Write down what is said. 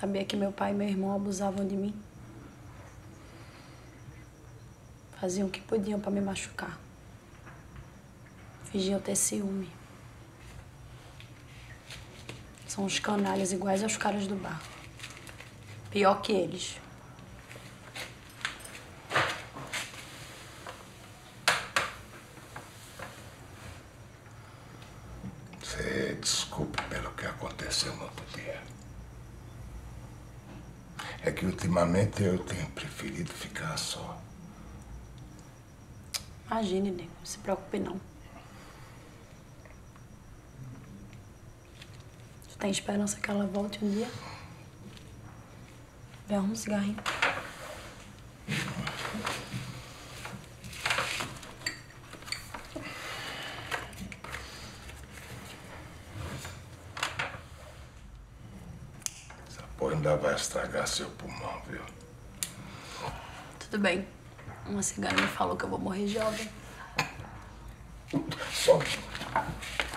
Sabia que meu pai e meu irmão abusavam de mim. Faziam o que podiam pra me machucar. Fingiam ter ciúme. São uns canalhas iguais aos caras do bar. Pior que eles. Você desculpe pelo que aconteceu no outro dia. É que ultimamente eu tenho preferido ficar só. Imagine, nego. Não se preocupe, não. Tu tem esperança que ela volte um dia? Vem arruma um cigarrinho. Essa porra ainda vai estragar seu pulmão, viu? Tudo bem. Uma cigana me falou que eu vou morrer jovem. Só.